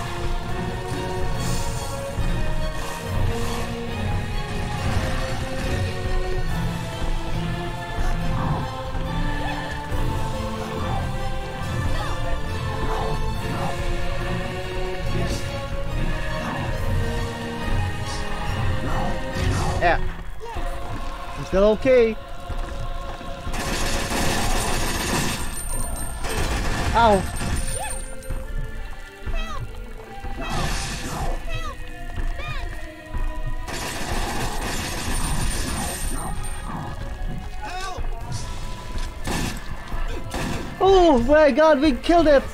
Yeah. I'm still okay. Ow. Oh my god, we killed it!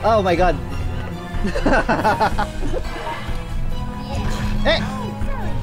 Oh my god. Eh! Sorry.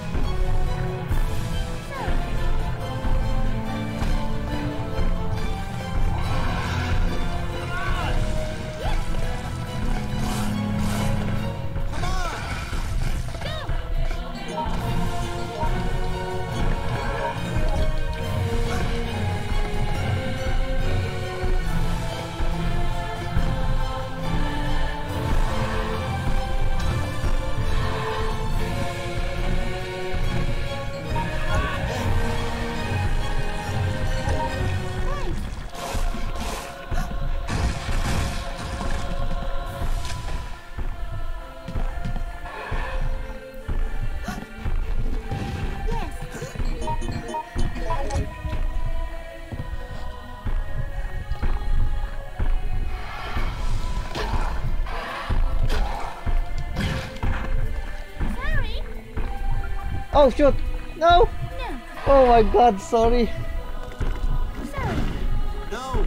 Sorry. Oh shoot! No! No. Oh my god, sorry. Sorry. No.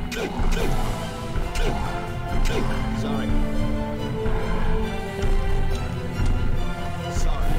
Sorry. Sorry.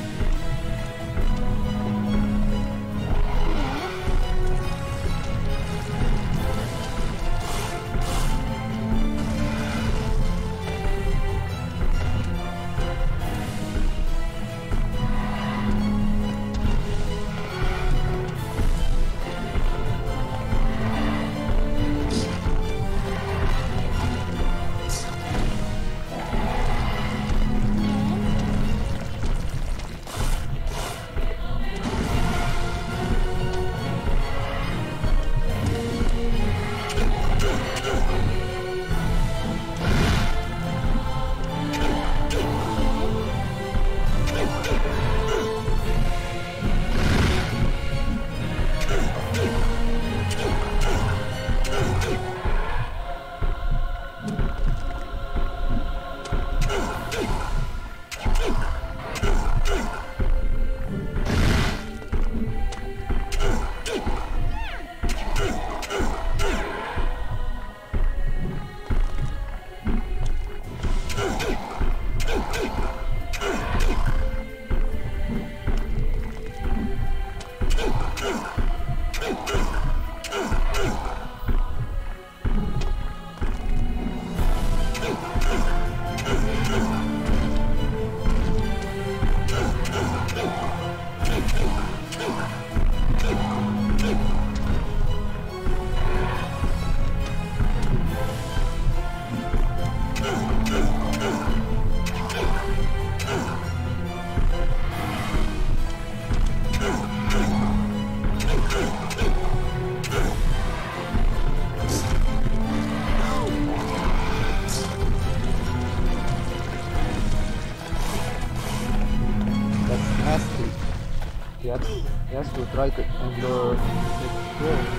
Yes, yes, we'll try to endure it here.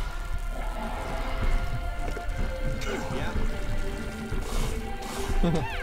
Yeah.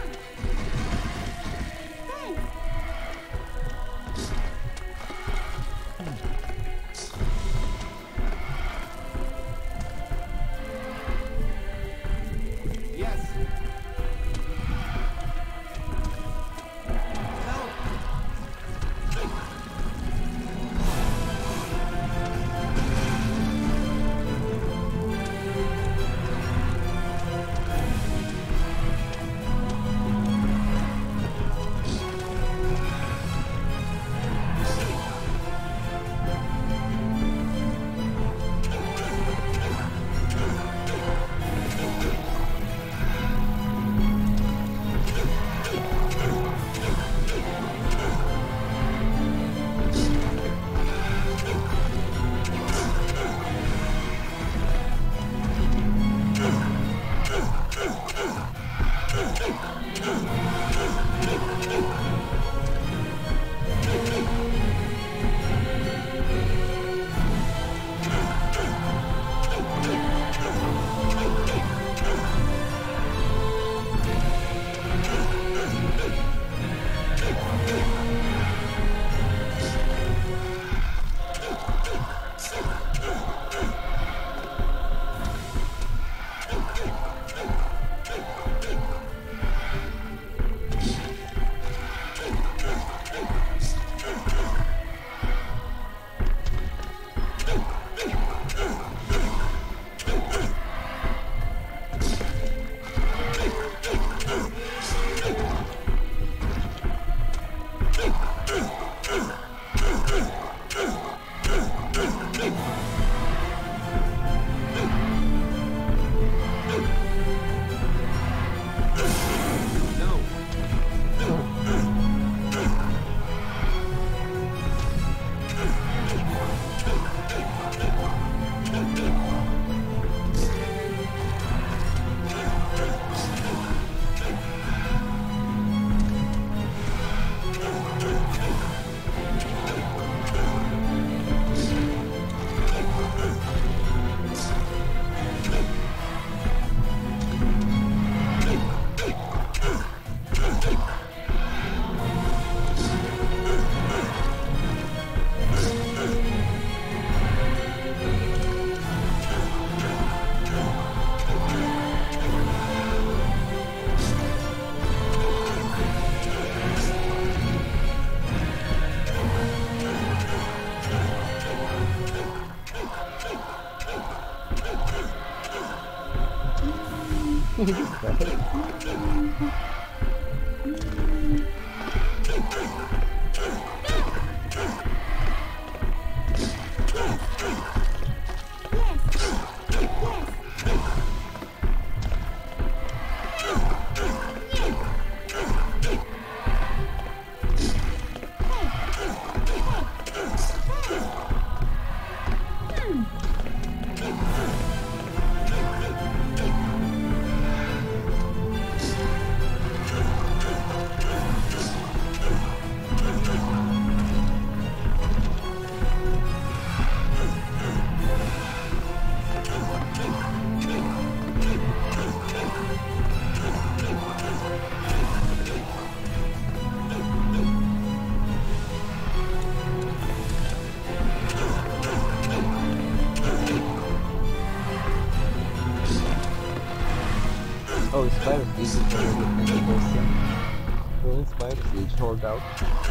Oh, Spider Siege is already in the person. Will Spider Siege hold out?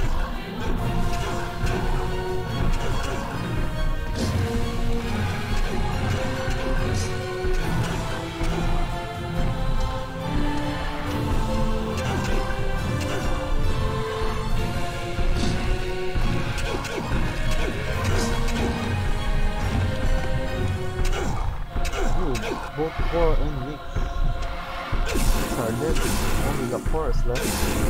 Ooh, both four and Nick are dead. Only got four left.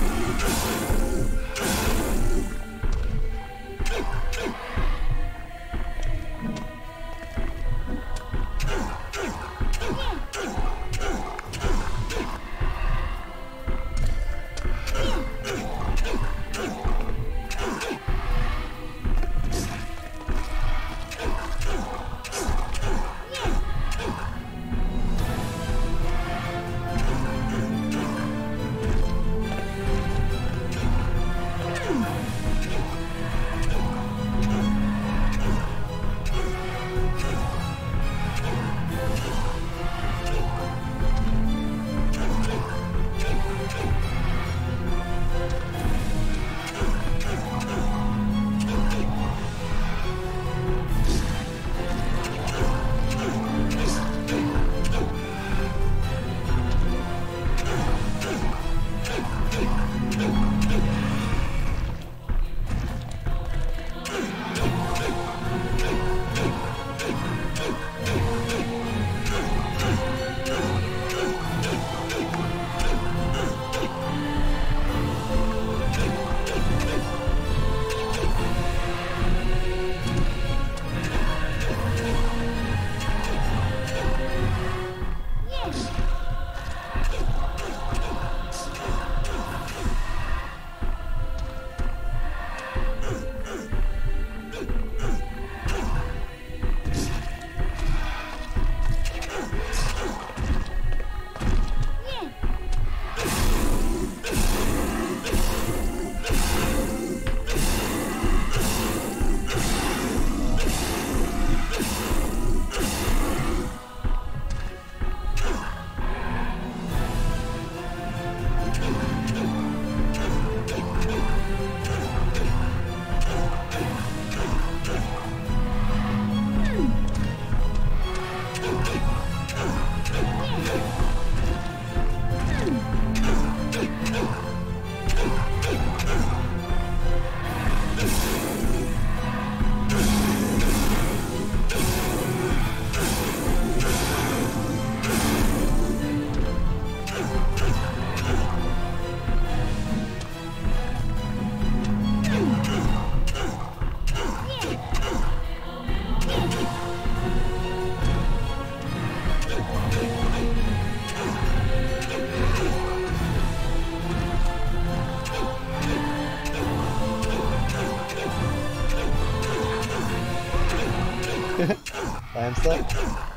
Time's up.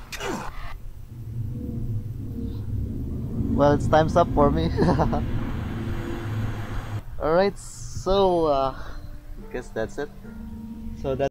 Well, it's time's up for me. Alright, so uh, guess that's it. So that